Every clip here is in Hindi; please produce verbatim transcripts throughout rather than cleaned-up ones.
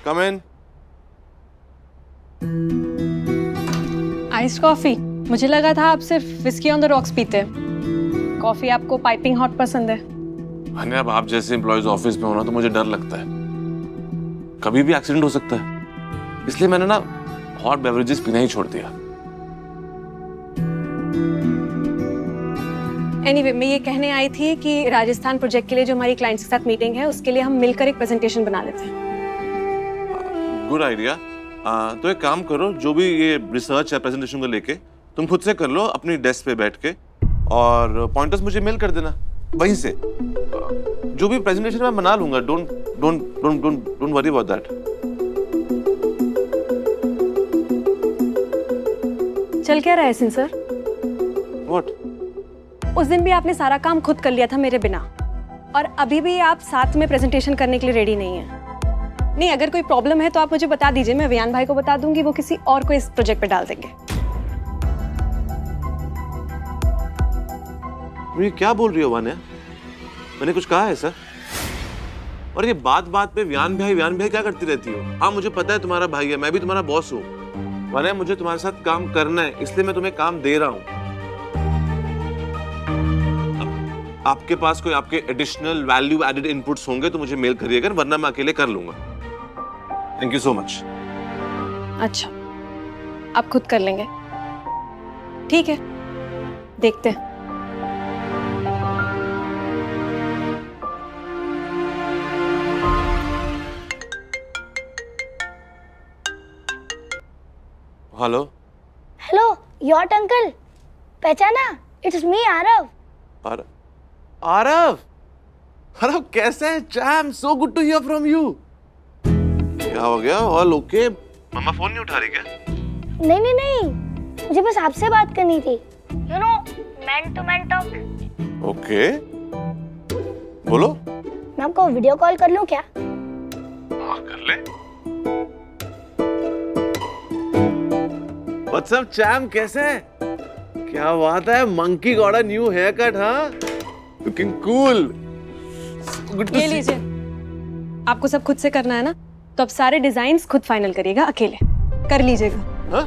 Come in. Ice coffee? मुझे लगा था आप सिर्फ विस्की ऑन द रॉक्स पीते हैं। कॉफी आपको पाइपिंग हॉट पसंद है? अन्य अब आप जैसे एम्प्लॉयज ऑफिस में होना तो मुझे डर लगता है, कभी भी एक्सीडेंट हो सकता है, इसलिए मैंने ना हॉट बेवरेजेस पीना ही छोड़ दिया। एनीवे anyway, मैं ये कहने आई थी कि राजस्थान प्रोजेक्ट के लिए जो हमारी क्लाइंट्स के साथ मीटिंग है उसके लिए हम मिलकर एक प्रेजेंटेशन बना लेते हैं। Good idea. तो एक काम करो, जो भी ये रिसर्च है प्रेजेंटेशन को लेके तुम खुद से कर लो अपनी डेस्क पे बैठ के, और पॉइंटर्स मुझे मेल कर देना वहीं से। जो भी प्रेजेंटेशन मैं बना लूंगा, don't don't don't don't don't worry about that. चल क्या रहा है सिन सर? व्हाट? उस दिन भी आपने सारा काम खुद कर लिया था मेरे बिना, और अभी भी आप साथ में प्रेजेंटेशन करने के लिए रेडी नहीं है। नहीं, अगर कोई प्रॉब्लम है तो आप मुझे बता दीजिए, मैं वियान भाई को बता दूंगी, वो किसी और को इस प्रोजेक्ट पे डाल देंगे। ये क्या बोल रही हो वान्या? मैंने कुछ कहा है सर? और ये बात बात पे वियान भाई वियान भाई क्या करती रहती हो? हाँ मुझे पता है तुम्हारा भाई है, मैं भी तुम्हारा बॉस हूँ। वान्या मुझे तुम्हारे साथ काम करना है, इसलिए मैं तुम्हें काम दे रहा हूँ। आपके पास कोई आपके एडिशनल वैल्यू एडेड इनपुट्स होंगे तो मुझे मेल करिएगा, वरना मैं अकेले कर लूंगा। Thank you so much. अच्छा, आप खुद कर लेंगे? ठीक है, देखते हैं। हेलो हेलो, योर अंकल, पहचाना? It's me Aarav. आरव आरव आरव कैसे है? Chum, so good to hear from you. क्या हो गया? All okay? मम्मा फोन नहीं उठा रही क्या? नहीं नहीं नहीं, मुझे बस आपसे बात करनी थी। You know, man to man talk. Okay, बोलो। मैं आपको वीडियो कॉल कर लूं क्या? हाँ कर ले। व्हाट्स अप चैम, कैसे है? क्या बात है, monkey got a new hair cut. हाँ, लुकिंग कूल। ये लीजिए, आपको सब खुद से करना है ना, तो अब सारे डिजाइन्स खुद फाइनल करिएगा, अकेले कर लीजिएगा। हाँ?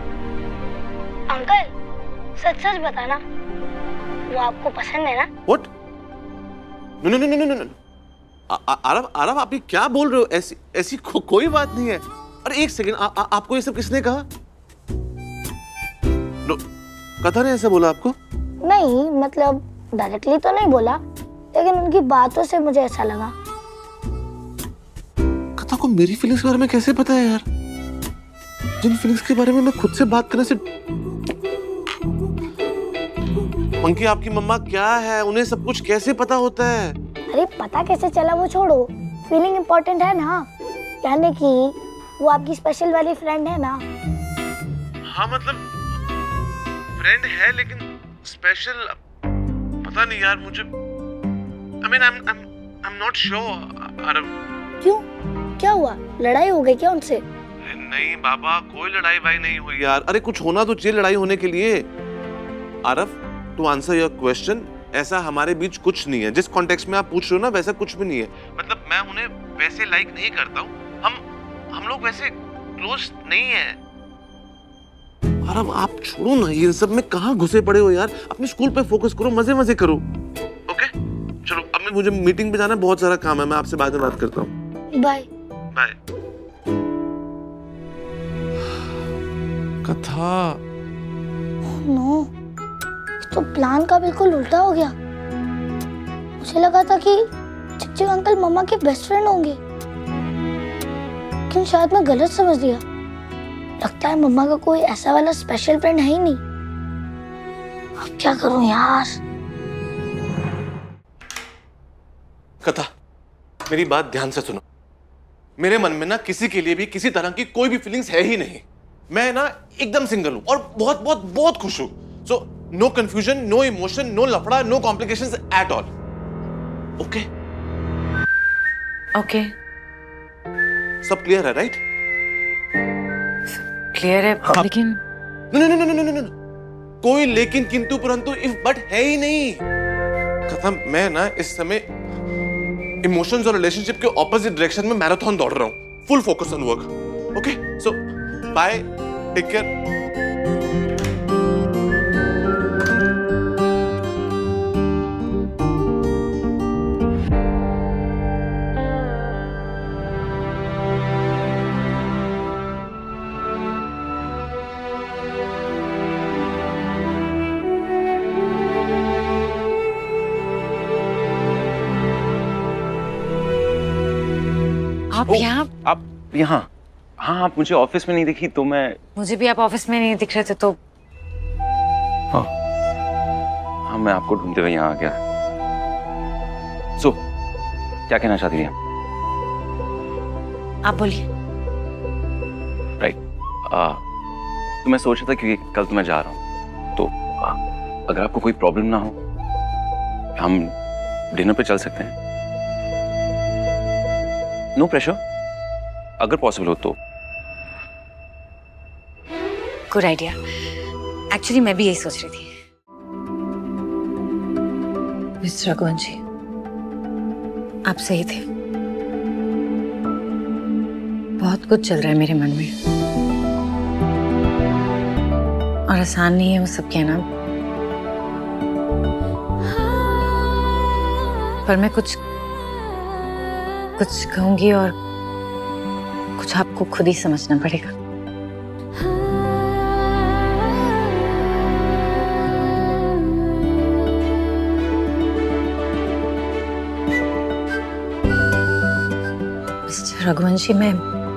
अंकल सच सच बताना, वो आपको पसंद है ना? What? No no no no no no. Aarav Aarav आप ये क्या बोल रहे हो? ऐसी ऐसी को, कोई बात नहीं है। अरे एक सेकंड, आपको ये सब किसने कहा? नो, कथा ने ऐसा बोला आपको? नहीं, मतलब डायरेक्टली तो नहीं बोला, लेकिन उनकी बातों से मुझे ऐसा लगा। कथा को मेरी फीलिंग्स के बारे में कैसे पता है यार? जिन फीलिंग्स के बारे में मैं खुद से बात करने से। मंकी आपकी मम्मा क्या है, उन्हें सब कुछ कैसे पता होता है? अरे पता कैसे चला वो छोड़ो, फीलिंग इम्पोर्टेंट है ना, यानी कि वो आपकी स्पेशल वाली फ्रेंड है ना। हाँ मतलब फ्रेंड है, लेकिन स्पेशल पता नहीं यार मुझे। I mean, I'm I'm I'm not sure। Aarav क्यों, क्या हुआ? लड़ाई हो गई क्या उनसे? नहीं बाबा, कोई लड़ाई वाई नहीं हुई यार। अरे कुछ होना तो चाहिए लड़ाई होने के लिए। Aarav, to answer your question, ऐसा हमारे बीच कुछ नहीं है। जिस कॉन्टेक्स्ट में आप पूछ रहे हो ना, वैसा कुछ भी नहीं है। मतलब मैं उन्हें वैसे लाइक नहीं करता हूँ, हम हम लोग वैसे क्लोज नहीं है। आरव आप छोड़ो ना, ये सब में कहाँ घुसे पड़े हो यार, अपने स्कूल पे फोकस करो, मजे मजे करो। ओके चलो, अब मुझे मीटिंग पे जाना है, बहुत सारा काम है, मैं आपसे बाद में बात करता हूँ। Bye bye. कथा, नो, तो प्लान का बिल्कुल उल्टा हो गया। मुझे लगा था कि चिच्चू अंकल मम्मा के बेस्ट फ्रेंड होंगे, लेकिन शायद मैं गलत समझ लिया। लगता है मम्मा का कोई ऐसा वाला स्पेशल फ्रेंड है ही नहीं। अब क्या करूं यार? कथा, मेरी बात ध्यान से सुनो। मेरे मन में ना किसी के लिए भी किसी तरह की कोई भी फीलिंग्स है ही नहीं। मैं ना एकदम सिंगल हूं और बहुत बहुत बहुत खुश हूं। So no confusion, no emotion, no लफड़ा, no complications at all. Okay okay, सब क्लियर है राइट? क्लियर है। हाँ। लेकिन no no no no no no, कोई लेकिन किंतु परंतु इफ बट है ही नहीं। कथा, मैं ना इस समय इमोशंस और रिलेशनशिप के ऑपोजिट डायरेक्शन में मैराथन दौड़ रहा हूँ। full focus on work. Okay? So, bye. Take care. आप यहाँ आप यहाँ? हाँ, आप मुझे ऑफिस में नहीं दिखी तो मैं मुझे भी आप ऑफिस में नहीं दिख रहे थे तो हाँ, हाँ मैं आपको ढूंढते हुए यहाँ आ गया। सो क्या कहना चाहती हैं आप बोलिए। राइट, तो मैं सोच रहा था क्योंकि कल तो मैं जा रहा हूँ तो आ, अगर आपको कोई प्रॉब्लम ना हो हम डिनर पे चल सकते हैं। नो प्रेशर, अगर पॉसिबल हो तो। Good idea. एक्चुअली मैं भी यही सोच रही थी। मिस्टर रघुवंशी, आप सही थे। बहुत कुछ चल रहा है मेरे मन में और आसान नहीं है वो सब कहना, पर मैं कुछ कुछ कहूंगी और कुछ आपको खुद ही समझना पड़ेगा। मिस्टर रघुवंशी, मैं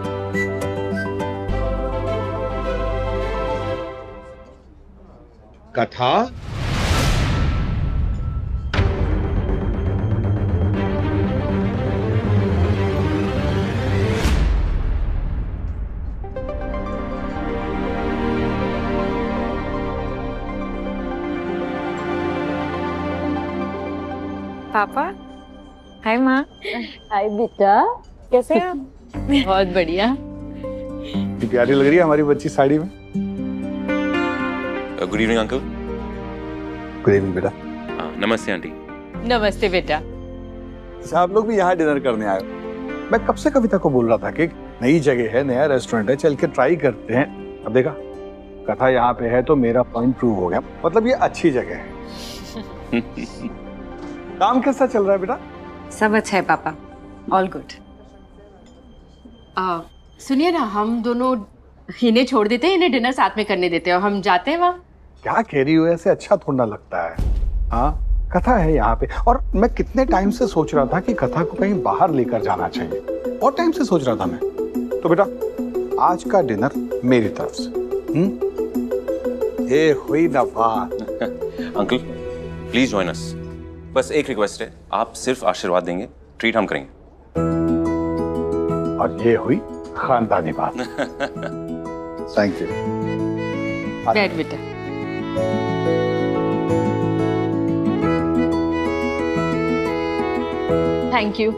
कथा पापा। हाय माँ। हाय बेटा, कैसे हैं आप? बहुत बढ़िया। प्यारी लग रही है हमारी बच्ची साड़ी में। Good evening uncle. Good evening बेटा। नमस्ते आंटी। नमस्ते बेटा। अच्छा, आप लोग भी यहाँ डिनर करने आए हो? मैं कब से कविता को बोल रहा था कि नई जगह है, नया रेस्टोरेंट है, चल के ट्राई करते हैं। अब देखा कथा यहाँ पे है तो मेरा पॉइंट प्रूव हो गया, मतलब ये अच्छी जगह है। काम कैसा चल रहा है बेटा? सब अच्छा है पापा, ऑल गुड। सुनिए ना, हम दोनों इन्हें छोड़ देते हैं, इन्हें डिनर साथ में करने देते हैं और हम जाते हैं वहाँ। क्या कह रही हो, ऐसे अच्छा थोड़ा लगता है। हाँ, कथा है यहाँ पे और मैं कितने टाइम से सोच रहा था कि कथा को कहीं बाहर लेकर जाना चाहिए, और टाइम से सोच रहा था मैं। तो बेटा आज का डिनर मेरी तरफ से। हम्म, ये हुई ना बात। Uncle please join us. बस एक रिक्वेस्ट है, आप सिर्फ आशीर्वाद देंगे, ट्रीट हम करेंगे। और ये हुई खानदानी बात। Thank you. बैठ बेटा। Thank you.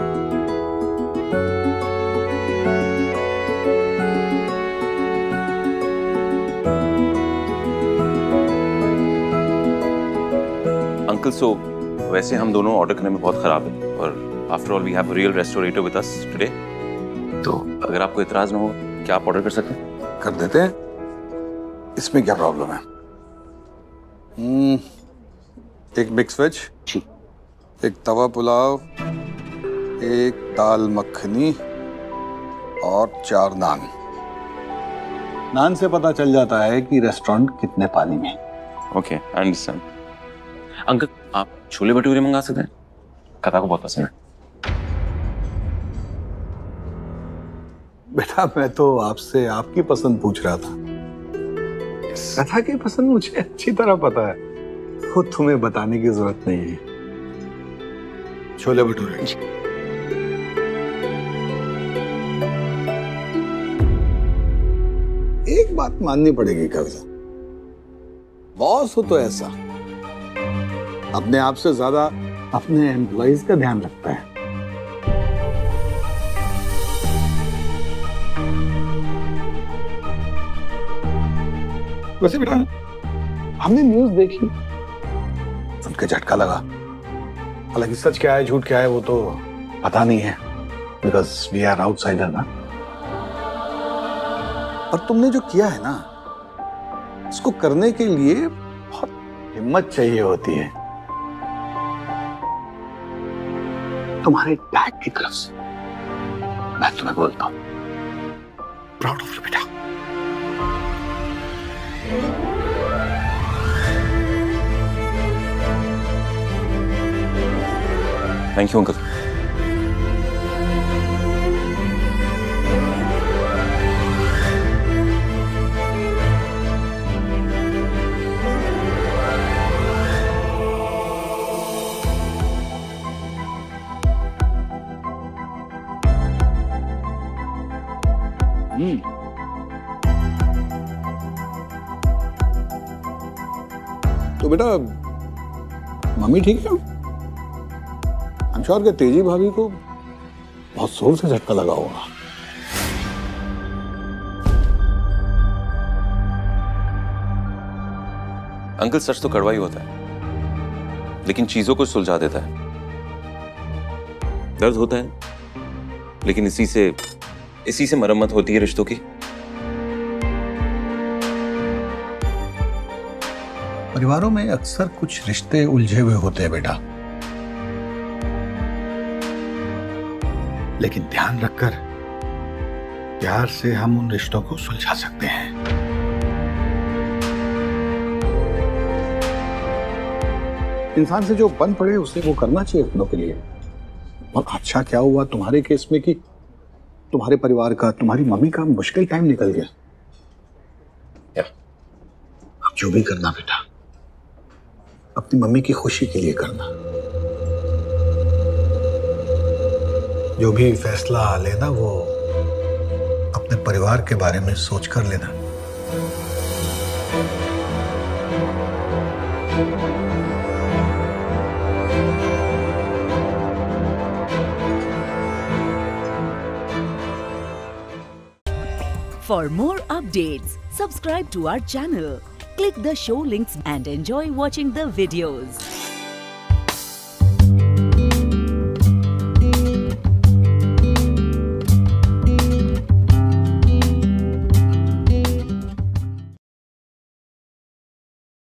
अंकल सो वैसे हम दोनों ऑर्डर करने में बहुत खराब है और after all we have real restorateur with us today, तो अगर आपको इतराज ना हो क्या आप ऑर्डर कर सकते हैं? कर देते हैं, इसमें क्या प्रॉब्लम है। हम्म, एक मिक्स वेज, एक तवा पुलाव, एक दाल मखनी और चार नान। नान से पता चल जाता है कि रेस्टोरेंट कितने पानी में। Okay, I understand. अंकल आप छोले भटूरे मंगा सकते हैं, कथा को बहुत पसंद है। बेटा मैं तो आपसे आपकी पसंद पूछ रहा था। कथा की पसंद मुझे अच्छी तरह पता है, खुद तुम्हें बताने की जरूरत नहीं है। छोले भटूरे। एक बात माननी पड़ेगी कविता, बॉस हो तो ऐसा अपने आप से ज्यादा अपने एम्प्लॉइज का ध्यान रखता है। वैसे बेटा हमने न्यूज़ देखी, उनके झटका लगा। हालांकि सच क्या है झूठ क्या है वो तो पता नहीं है, बिकॉज वी आर आउटसाइडर ना। और तुमने जो किया है ना, इसको करने के लिए बहुत हिम्मत चाहिए होती है, तुम्हारे डैड की तरफ से मैं तुम्हें बोलता हूं, प्राउड ऑफ यू बेटा। Thank you uncle. तो बेटा मम्मी ठीक है? I'm sure कि तेजी भाभी को बहुत जोर से झटका लगा होगा। अंकल सच तो कड़वा ही होता है, लेकिन चीजों को सुलझा देता है। दर्द होता है, लेकिन इसी से इसी से मरम्मत होती है रिश्तों की। परिवारों में अक्सर कुछ रिश्ते उलझे हुए होते हैं बेटा, लेकिन ध्यान रखकर प्यार से हम उन रिश्तों को सुलझा सकते हैं। इंसान से जो बन पड़े उसे वो करना चाहिए अपनों के लिए। और अच्छा क्या हुआ तुम्हारे केस में कि तुम्हारे परिवार का, तुम्हारी मम्मी का मुश्किल टाइम निकल गया। क्या? अब जो भी करना बेटा, अपनी मम्मी की खुशी के लिए करना। जो भी फैसला लेना वो अपने परिवार के बारे में सोच कर लेना। For more updates, subscribe to our channel, click the show links and enjoy watching the videos.